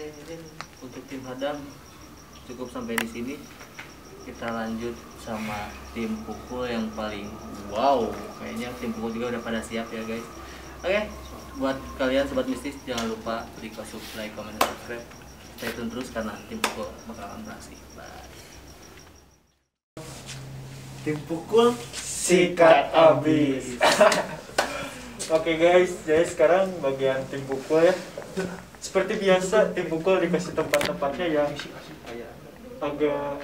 untuk tim hadam cukup sampai di sini. Kita lanjut sama tim pukul yang paling wow. Kayaknya tim pukul juga udah pada siap ya guys. Oke, buat kalian sobat mistis jangan lupa klik subscribe, komen, dan subscribe. Stay tune terus karena tim pukul bakalan beraksi. Bye. Tim pukul sikat abis. Oke guys, jadi sekarang bagian tim pukul ya. Seperti biasa tim pukul dikasih tempat-tempatnya yang agak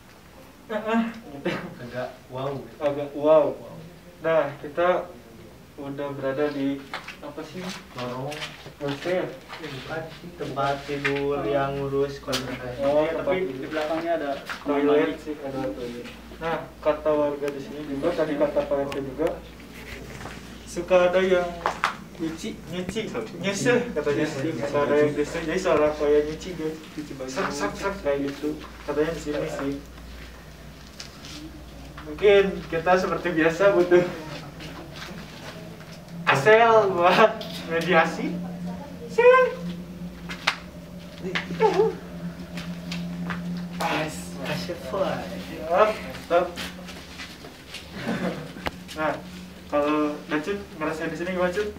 agak wow. Nah, kita udah berada di apa sih? lorong Hotel. bukan sih tempat tidur yang ngurus kontrakan. Oh, tapi di belakangnya ada toilet sih, ada toilet. Nah, kata warga di sini juga, tadi kata Pak RT juga, suka ada yang nyuci katanya. Suka ada yang desa, jadi seorang kayak nyuci guys, cuci baju, sak kayak gitu. Katanya di sini sih. Mungkin kita seperti biasa butuh asel buat mediasi. Stop. Nah, kalau Dacut ngerasain di sini gimana Cut?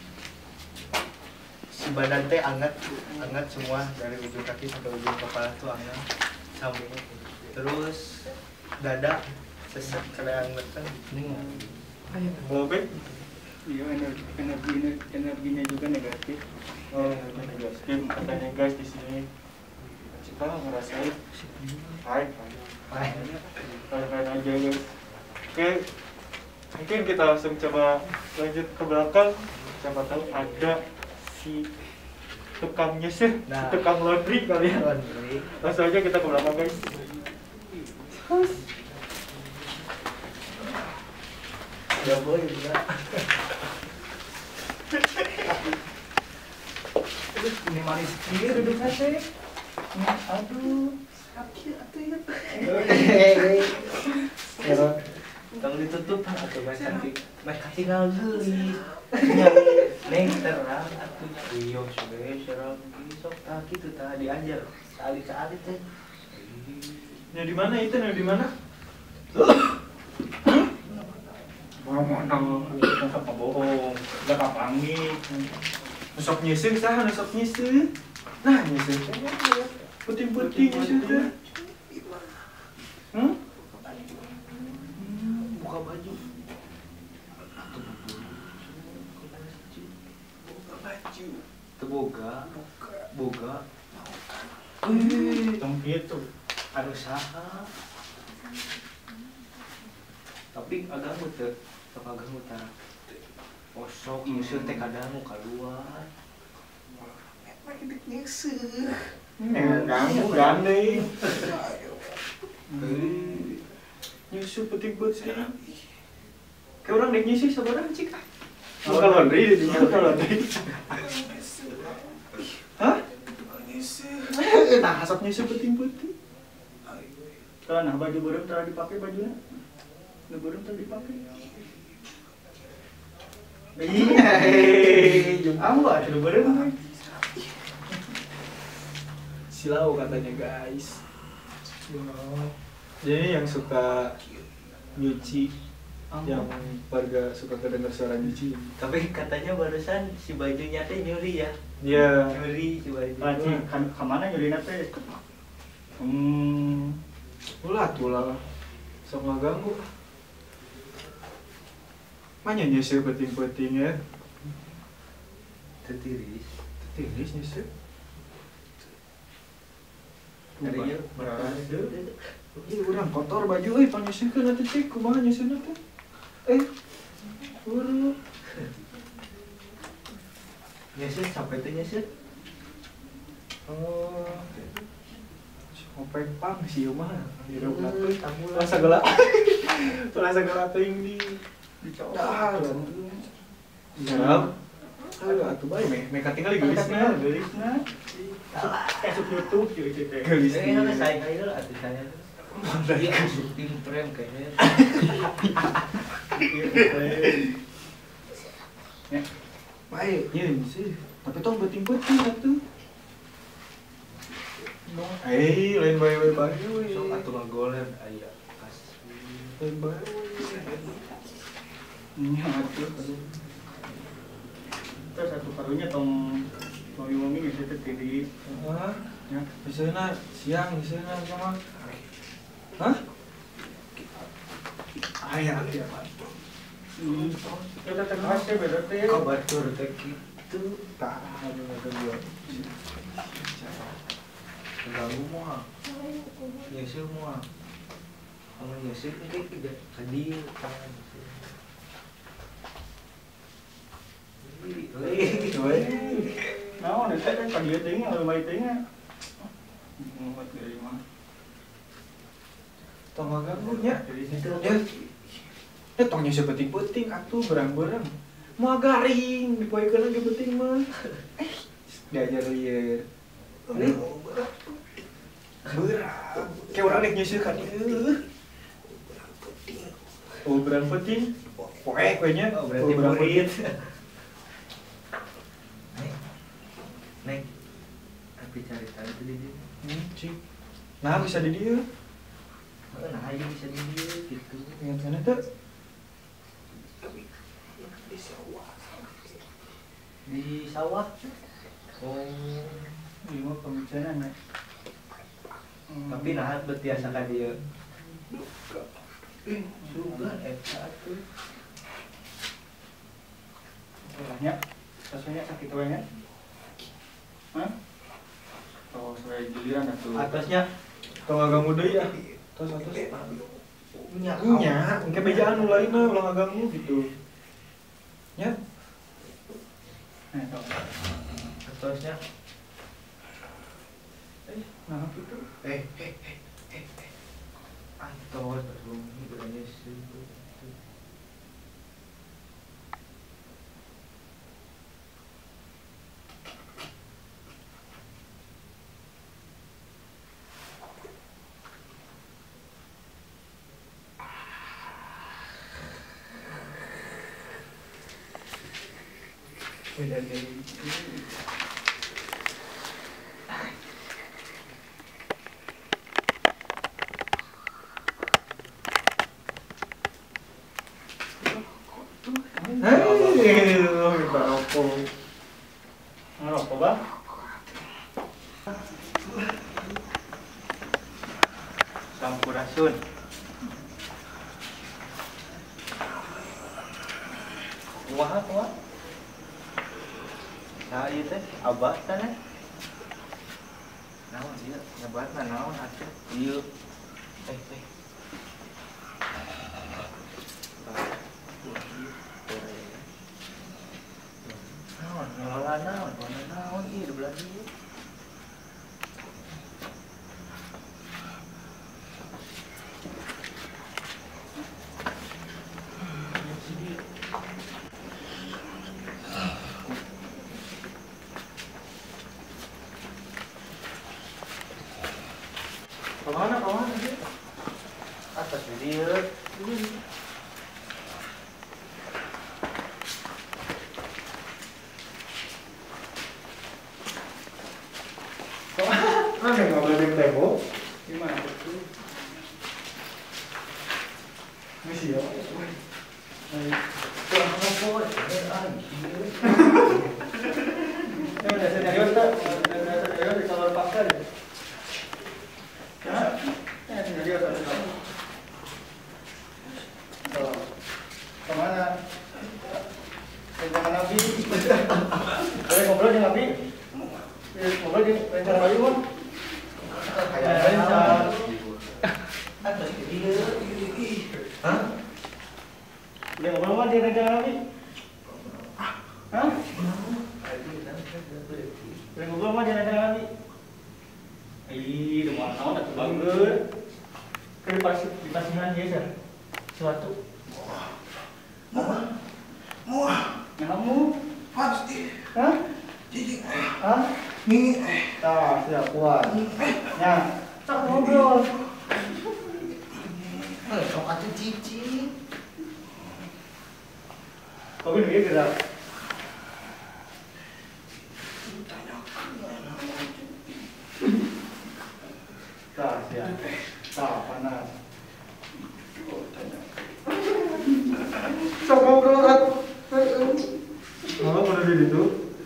Si badan teh hangat semua dari ujung kaki sampai ujung kepala tuh hangat sampai terus dada sesek kayak hangat. Bobek? iya energinya juga negatif. Oh, negatif katanya guys di sini. Kita ngerasain hai aja guys. Oke, mungkin kita langsung coba lanjut ke belakang. Siapa tahu ada si tukang nyisir, Nah. tukang laundry kali ya. Langsung aja kita ke belakang guys. Ya boy juga. Ini manis kiri duduknya teh. Aduh, sakit atuh ya. Tong ditutup atuh bae cantik. Bae katinggal deui. Neng terang atuh rio suwe serang sok tah kitu tah diajar. Sekali-sekali teh. Yang di mana itu? Yang di mana? Apa bohong? Gak kapangi. Nusok nyisir sah, nusok nyisir. Nah nyisir. Putih-putih nyisir. Buka baju. Boga. Tong gitu. Anu saha. Tapi agak muter, agak muter. Osok nyusir teh kadang mau keluar. Kamu gandeng. Nyisir putih-putih. Kayak orang dek nyisir sebenarnya cik. Bukan laundry di sini, bukan laundry. Hah? Nah, asap nyisir putih-putih. Nah, baju berem telah dipakai bajunya. Nah, berem telah dipakai. Kamu ada berem? Silau katanya guys. Jadi yang suka nyuci, yang warga suka kedengar suara nyuci. Tapi katanya barusan si bajunya teh nyuri ya. Iya. Nyuri si baju. Anjing, kan kemana nyuri nate? Tulah. Sok ngaganggu. Mana nyisir penting-penting ya? Tetiris. Tiris nyisir. Harinya berhasil. Ini orang kotor baju, panyisirkeun nanti cek kumaha nyisirna teh. Buru. nyesir sampai teh nyesir. Oh. Openg pang sih mah. Hirup nape? Tamulan. Rasa gelap. Rasa gelap teuing dicoba. Siap. Aduh atuh bae me katingal gelisna. Masuk YouTube gitu teh. Gelisna. Ini saya kira atuh saya. Dia masuk tim frame kayaknya. Ya. Baik, iya sih. Tapi tong penting-penting atuh. Lain bae-bae bae. Sok atuh ngagoler aya kasih. Lain bae. Ini atuh. Terus satu karunya tong wangi-wangi bisa tertiri. Ya, biasanya siang, biasanya sama. Hah? Ayah dia apa? Kita terkasih beda teh. Kau batur teh kitu. Tak ada dua. Ganggu moal. Nyesel moal. Kamu nyesel kayak tidak kadieu tangan. Naon eta kan ka dieu teh nya lumai teh nya. Muat dari mah. Tong ganggunya. Ya tongnya sepenting-penting atuh berang-berang. Mau garing dipoekeun lagi penting mah. Diajar lieur. Berat. Kayak orang nek nyusul kan ieu. Oh, berang penting. Poe kuenya. Oh, berarti murid. Neng. Tapi cari tahu di dia. Cik. Nah, bisa di dieu. Nah, aja bisa di dia gitu. Yang sana tuh Di sawah. Oh. Ieu mah pembicaraan nih. Tapi nah bertiasa ka dia. Sugan eta tuh. Salahnya, rasanya sakit wae nya. Hah? Oh, saya giliran atuh. Atasnya tong aganggu deui ya. Tos atos. nya. Nya, engke bejaan nu lainna ulang aganggu gitu. Nya. Tong. Atasnya. Nah, gitu. Antos ini berani sih. Beda dari Rokok. Ngerokok, Bang? Sampurasun. Kumaha? Nah, ieu teh abah teh. Naon ieu? Nyebatna naon atuh? Ieu. Ngelola naon ieu di belah ieu. Kemana? Atas dia. aneh nggak boleh di tembok. Gimana tuh? Misi ya. Kurang rokok, Ini udah serius tak? Udah serius di kamar paksa deh. Ya, serius ada kamu. Kemana? Rencana Nabi. Boleh ngobrol dengan Nabi? Ngobrol di rencana Nabi mah? Hah? Boleh ngobrol mah di rencana Nabi? Hah? Boleh ngobrol mah di rencana Nabi? Ih, udah mau naon atuh banget. Kan di pasihan ya, Sir. Suatu. Kamu? Pasti. Hah? Jijik. Hah? Nih. Nah, sudah kuat. Nah, tak ngobrol. Sok atuh cicing. Kau ini dia gerak. ya. Nah, panas. Sok ngobrol atuh. Malah pada di situ.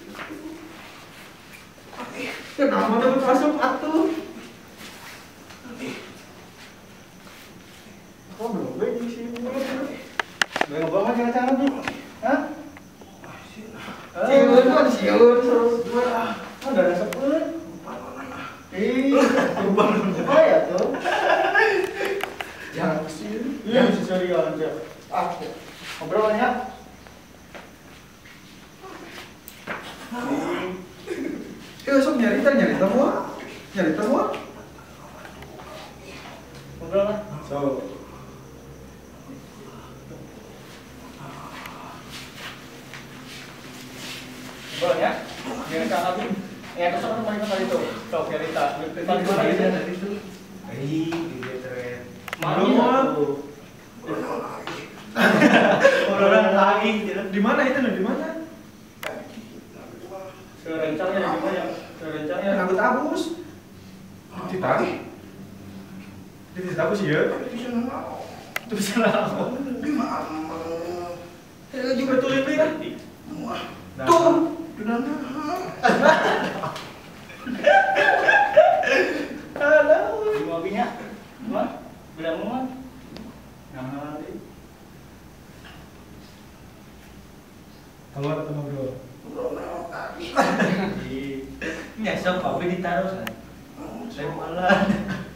Kenapa dapat masuk atuh? Kok belum di sini? Belum bawa jangan nih. Hah? Siun kan siun terus. Ada rasa pun. Apa ya tuh? Jangan siun. Iya, sesuai aja. Aku ngobrol banyak. Sok nyari semua. Ngobrol lah. So. Ngobrol ya. Jangan salah lagi. Ya, terus kan paling kali itu. Sok cerita. Paling mana itu? Dia tren. Mana? Orang lagi. Di mana itu? Di mana? Serencangnya di mana ya? Serencangnya. Rambut abus. Ditarik. Ditarik sih ya. Itu bisa lah. Juga tulis ya. Tuh. Halo. Di mobilnya. Mah? Bilang mah. Nah, Keluar atau ngobrol? Nyesok kopi ditaruh kan. Saya malah.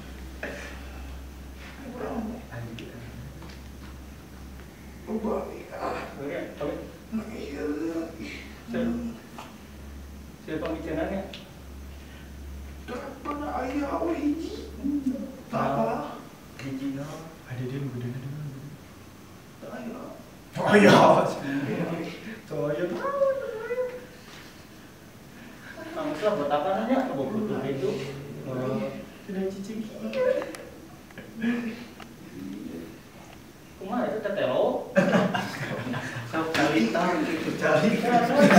Siapa pembicaranya? Hiji no. Ada dia lu gede. Oh iya. Langsung buat apa nanya? Buat butuh itu. Sudah cicing. Kumaha itu tetelo? Sok calita gitu calita.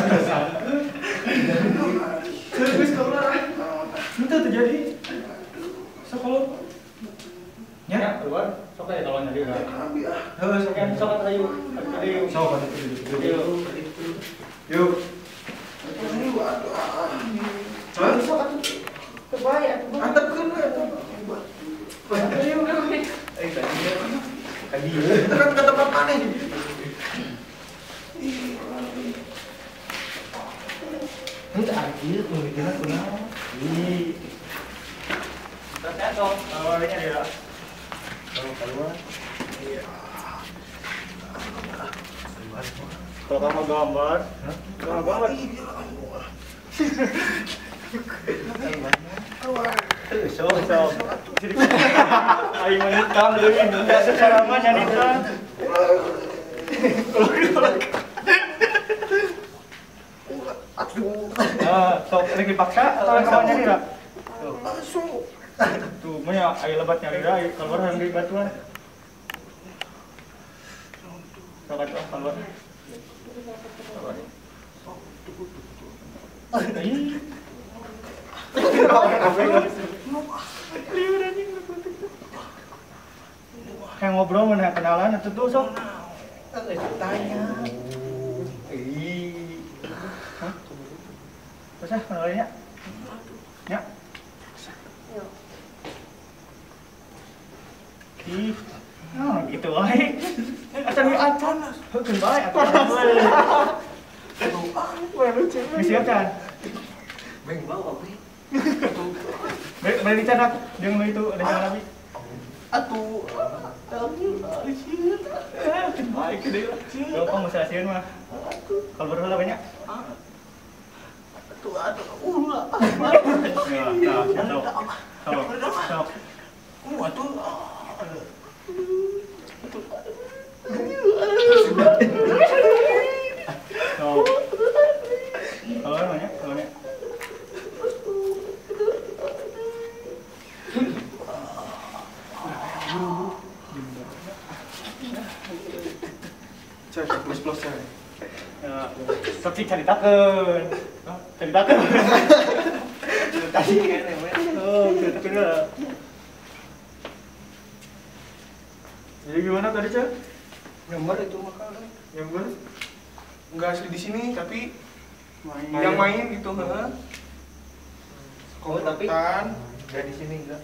Terus keluar. Itu terjadi. Sekolah. Ya, keluar. Sok aja kalau nyari udah. Halo, Yang sok ayo. Ayo. Sok Ayo. Yuk. Sok atuh. Kebaik atuh. Antep keun we atuh. Tadi Tekan ke tempat mana ini? itu adil pemikiran kunaon. Terus sok awalnya dia. Kalau keluar Kalau kamu gambar, gambar banget. Sok. Ayo menikam dulu ini, nggak sesalaman ya nikah. Sok lagi paksa, kawan nyari lah. Tuh, punya air lebat nyari lah, keluar dari batuan. Sok atuh keluar. Kayak ngobrol mana kenalan atau tuh sok? tanya. Hah? Terus ah kenalannya? Ya. Ih, gitu wae. Acan we acan. Heukeun bae atuh. Misi acan. Beng bawa we. Balik dicatat jeung itu ada yang nabi. Atuh. Baik gede lah. Gampang masalah sieun mah. Kalau berhala banyak. Kalau banyak, banyak. Cek plus cek. Seperti ceritakan. Ceritakan. Tadi kan Oh, ceritakan lah. Jadi gimana tadi, Cak? Nyamber itu makanya. Nyamber? Enggak asli di sini tapi Main. yang main gitu, heeh. Oh, tapi Komplotan. enggak di sini enggak.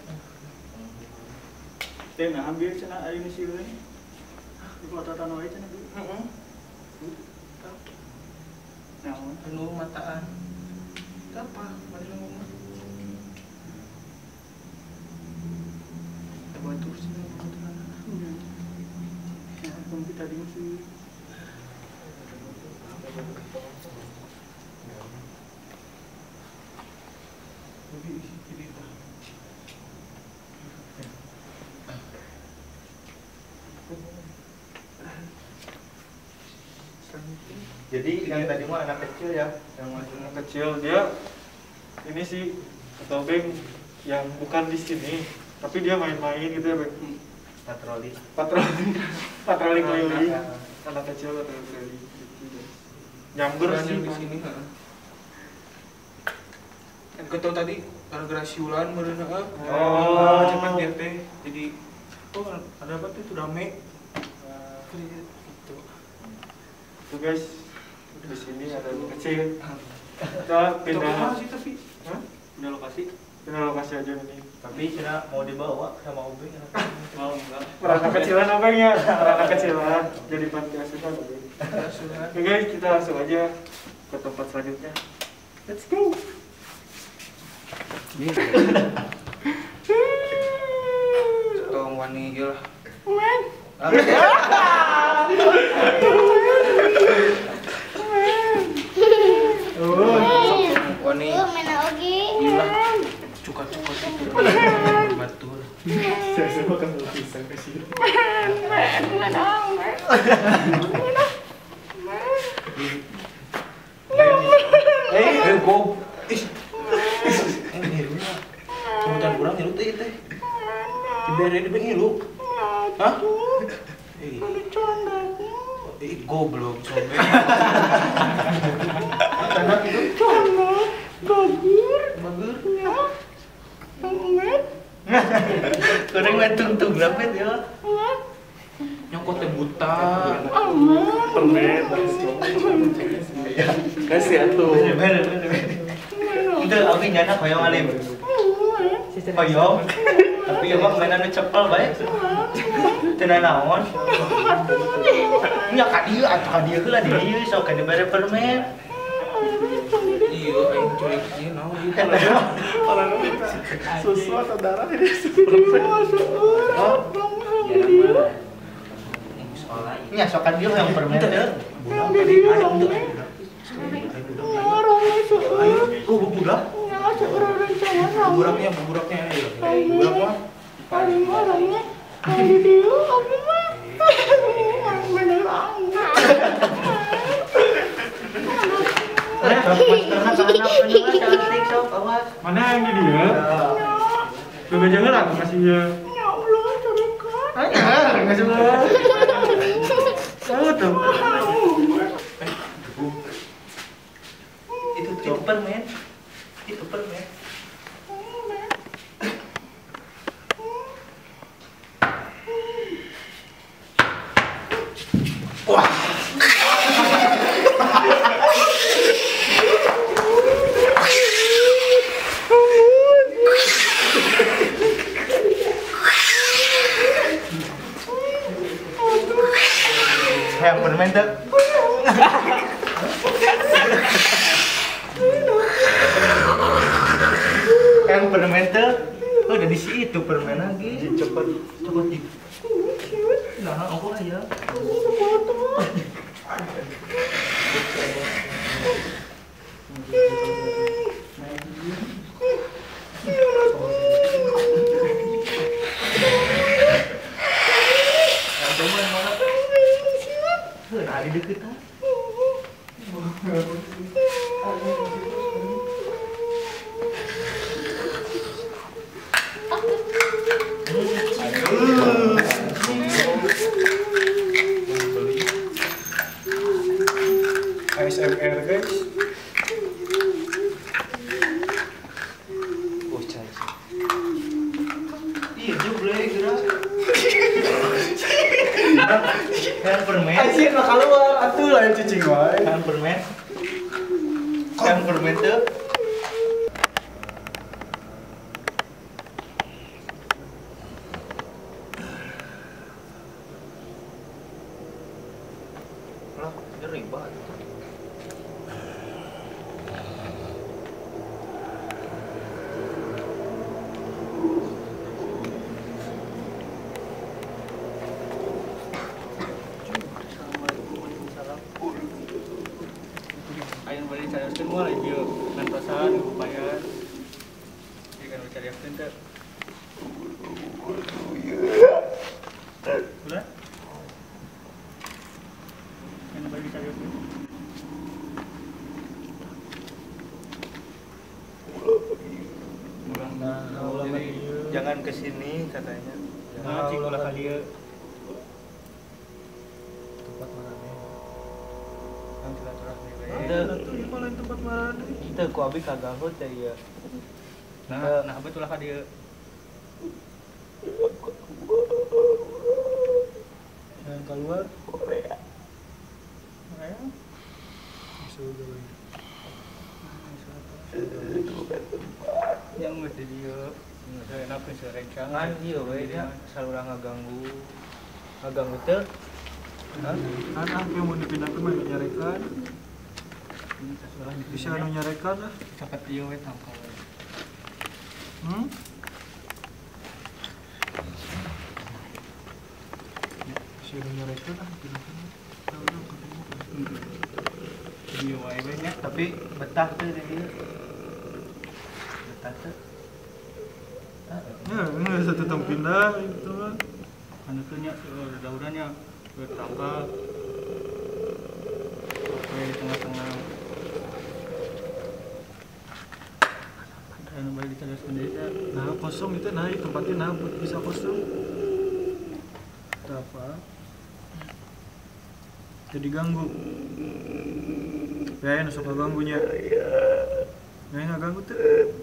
Nah, ambil cenah ayo misi ini. Di kota tanah wae cenah dulu. Heeh. Naon? Anu mataan. Apa? Mari ngomong. Coba terus sini. Nah, kamu tadi misi. Jadi yang tadi mah anak kecil ya, yang masuk. Anak kecil dia ini sih atau Beng yang bukan di sini, tapi dia main-main gitu ya, Beng. Patroli. Patroli keliling. Anak kecil patroli keliling. Nyamber Ukuran sih yang di sini, heeh. Yang ketemu tadi gara-gara siulan meureun heeh. Oh. Cepat dia teh. Jadi ada apa tuh rame. Gitu. Tuh guys, di sini ada anak kecil. Kita pindah. Pindah sih tapi. Hah? Pindah lokasi. Pindah lokasi aja ini. Tapi cina mau dibawa sama Ubeng ya. Mau enggak? Anak kecilan apa ya? Anak kecilan jadi panti asuhan. Asuhan. Oke guys, kita langsung aja ke tempat selanjutnya. Let's go. Tong wani ieu lah. Wani ilah cuka-cuka itu batur. Saya semua kan bisa ke sini. Go. Sebutan kurang ngilu teh. Dibere di ngilu. Hah? Goblok sobek. Anak itu bagus. Kurang tung rapet ya. Nyokot teh buta. Permen. Kasih atuh. Itu abi nyana koyong alim. Koyong. Tapi emang mainan cepel bae. Tenan naon? Nya ka dieu atuh ka dieu heula di dieu sok ka dibere permen. Iya, aing culik ieu naon ieu. Susu atau darah ini? Nya sok ka dieu yang permen teh. Oh, budak. Buraknya ayo. Burak mah Mana yang di dia? Coba jangan aku kasihnya. Nggak semua. Oh tuh. Itu permen. Itu permen. Yang permen tuh. Yang permen tuh. Oh, udah di situ permen lagi. Cepet. di. Nah, aku aja. Ada deket ah. ASMR guys. Lain cicing wae. Yang permen. Yang permen tuh. Lah, ngeri banget. Ayo balik cari semua lagi yuk. Nantosan, lupayan. Jadi kan cari apa teh? Udah? Ayo balik cari apa? Jadi, jangan kesini katanya. Nah, cing ulah kali ya. Tempat mana nih? Yang silaturahmi we. Itu malah tempat mana? itu ku abi kaganggu teh ya. Nah, betul lah dia. Yang keluar Korea. Yang mesti dia nggak enak keserencangan. Kan ieu we nya saluran ngaganggu teh. Kan yang mau dipindahkan mah nyarekan. Bisa anu nyarekan lah. Capat ieu we tangkal. Bisa anu nyarekan lah dipindahkan. Video wae we nya. Tapi betah tuh deh ieu. Betah tuh. Ya, ini satu tempat pindah itu lah. Anu teh nya daurannya bertangkal. Oke, di tengah-tengah. Anu balik dicari sendiri teh. Nah, kosong itu nah di tempatnya nah bisa kosong. Apa? Jadi ganggu. Ya, suka ganggunya. Nah, nggak ganggu tuh.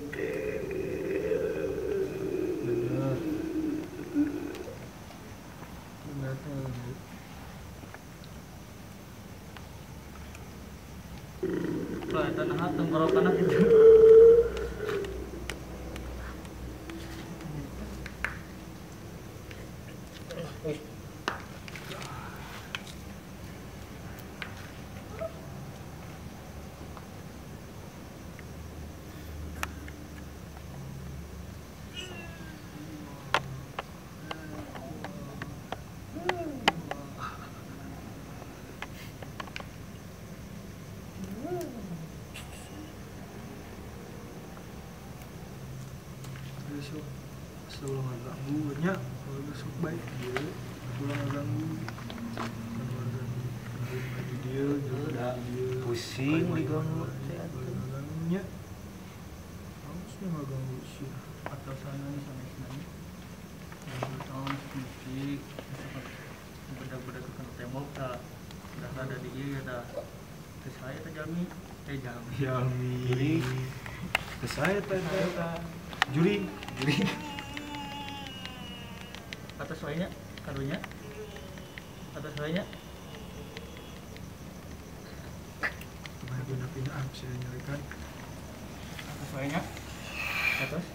Tanah tenggorokan itu. Besok selalu nggak ganggu banyak kalau besok baik dia pulang nggak ganggu di dia juga dia Pusing diganggu. ganggunya harusnya nggak ganggu sih atau sana nih sama istilahnya tahun sedikit bedak-bedak ke tembok tak udah ada di dia dah terus saya terjami juri terus saya juri atas lainnya karunya atas lainnya kemarin pindah-pindah bisa nyarikan atas lainnya atas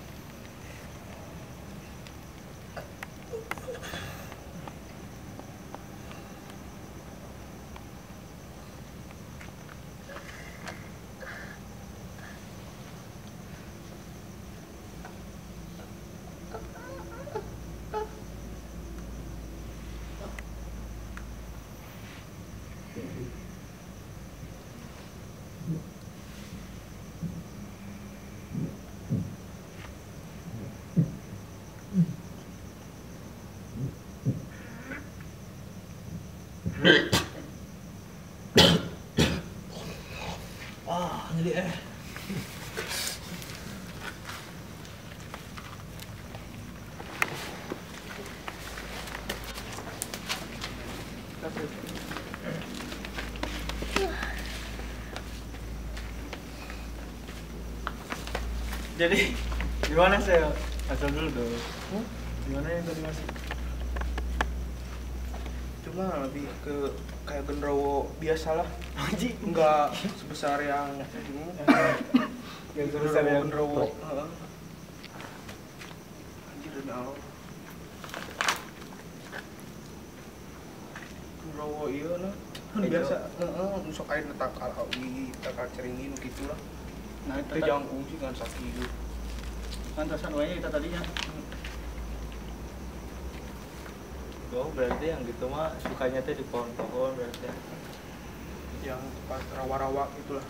Jadi gimana saya asal dulu dong? Gimana yang tadi masih? Cuma lebih ke kayak genderuwo biasa lah. Enggak sebesar yang genderuwo. Heeh. Anjir demi Allah. Genderuwo ieu nah. Biasa, heeh, sok aya tak alawi, tak ceringin gitu lah. Nah, Itu jangkung sih kan sakit gitu. pantasan wae kita tadinya. Oh berarti yang gitu mah sukanya teh di pohon-pohon berarti. Yang pas rawa-rawa itulah.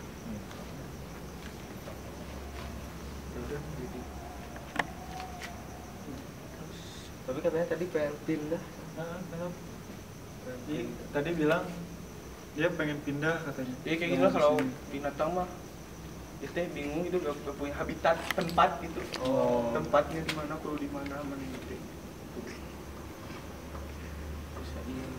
Tapi katanya tadi pengen pindah. Kenapa? Tadi bilang dia pengen pindah katanya. Ya kayak gini lah kalau binatang mah dia teh bingung itu gak punya habitat tempat gitu. Oh. Tempatnya di mana, perlu di mana gitu. Bisa iya.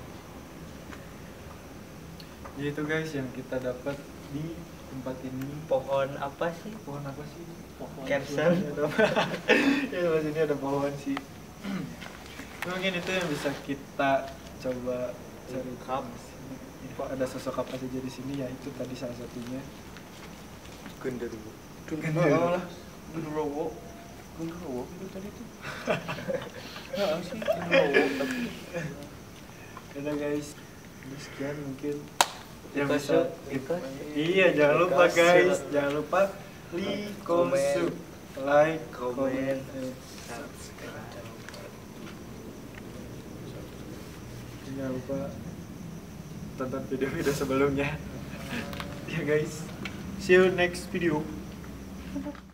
Itu guys yang kita dapat di tempat ini. Pohon apa sih? Pohon apa sih? Pohon Kersen. Ya di sini ada pohon sih. Mungkin itu yang bisa kita coba cari Kap. ada sosok apa saja di sini, ya itu tadi salah satunya. Genderuwo. Genderuwo lah. Genderuwo itu tadi tuh. Heeh sih genderuwo tapi Udah guys, sekian mungkin yang Kita bisa kita Iya, jangan lupa Kita guys, share. jangan lupa Komen. like, Komen. komen, jangan lupa tonton video-video sebelumnya. Ya guys, see you next video.